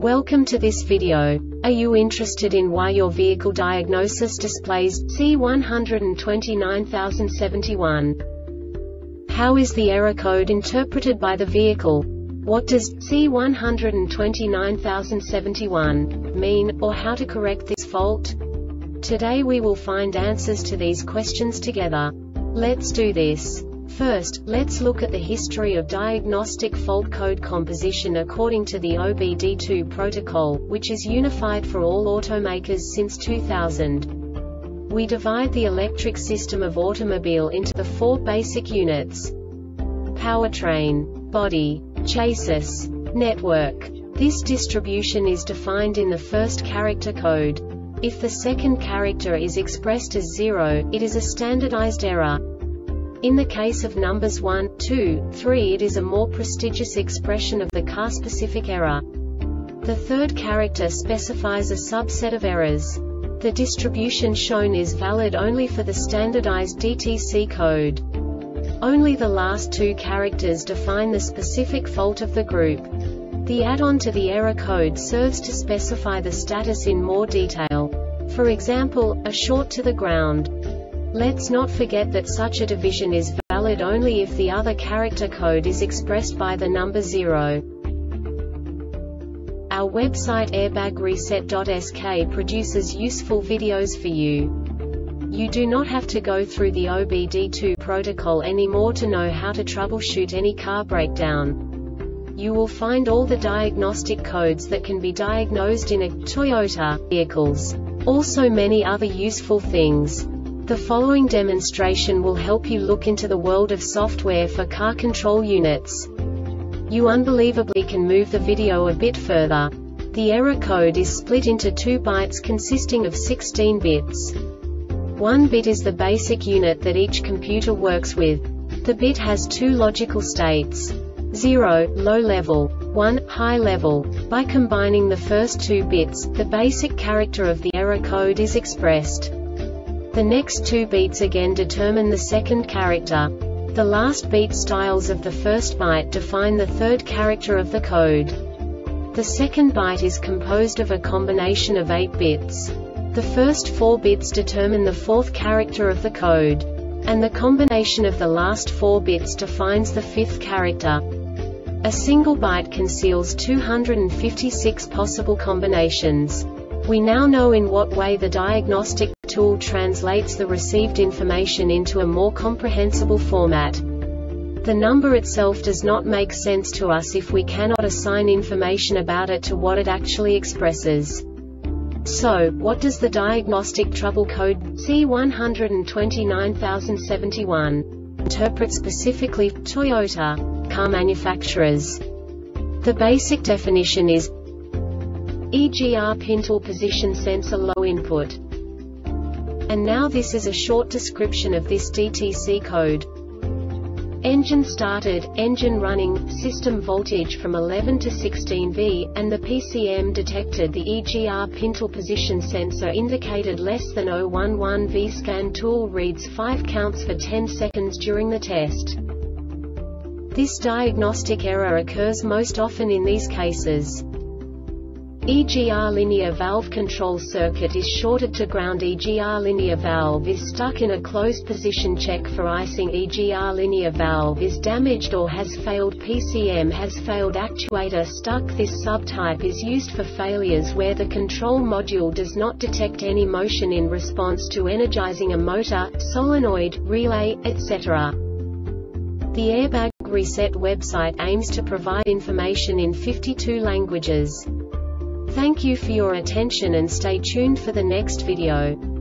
Welcome to this video. Are you interested in why your vehicle diagnosis displays C129071? How is the error code interpreted by the vehicle? What does C129071 mean, or how to correct this fault? Today we will find answers to these questions together. Let's do this. First, let's look at the history of diagnostic fault code composition according to the OBD2 protocol, which is unified for all automakers since 2000. We divide the electric system of automobile into the four basic units: powertrain, body, chassis, network. This distribution is defined in the first character code. If the second character is expressed as 0, it is a standardized error. In the case of numbers 1, 2, 3, it is a more prestigious expression of the car-specific error. The third character specifies a subset of errors. The distribution shown is valid only for the standardized DTC code. Only the last two characters define the specific fault of the group. The add-on to the error code serves to specify the status in more detail. For example, a short to the ground. Let's not forget that such a division is valid only if the other character code is expressed by the number 0. Our website airbagreset.sk produces useful videos for you. You do not have to go through the OBD2 protocol anymore to know how to troubleshoot any car breakdown. You will find all the diagnostic codes that can be diagnosed in a Toyota vehicles. Also many other useful things. The following demonstration will help you look into the world of software for car control units. You unbelievably can move the video a bit further. The error code is split into 2 bytes consisting of 16 bits. 1 bit is the basic unit that each computer works with. The bit has 2 logical states: 0, low level, 1, high level. By combining the first 2 bits, the basic character of the error code is expressed. The next 2 beats again determine the second character. The last beat styles of the first byte define the third character of the code. The second byte is composed of a combination of 8 bits. The first 4 bits determine the fourth character of the code. And the combination of the last 4 bits defines the fifth character. A single byte conceals 256 possible combinations. We now know in what way the diagnostic tool translates the received information into a more comprehensible format. The number itself does not make sense to us if we cannot assign information about it to what it actually expresses. So, what does the diagnostic trouble code C129071 interpret specifically for Toyota car manufacturers? The basic definition is EGR pin tool position sensor low input. And now this is a short description of this DTC code. Engine started, engine running, system voltage from 11 to 16V, and the PCM detected the EGR pin tool position sensor indicated less than 011V. Scan tool reads 5 counts for 10 seconds during the test. This diagnostic error occurs most often in these cases: EGR linear valve control circuit is shorted to ground. EGR linear valve is stuck in a closed position. Check for icing. EGR linear valve is damaged or has failed. PCM has failed. Actuator stuck. This subtype is used for failures where the control module does not detect any motion in response to energizing a motor, solenoid, relay, etc. The Airbag Reset website aims to provide information in 52 languages. Thank you for your attention and stay tuned for the next video.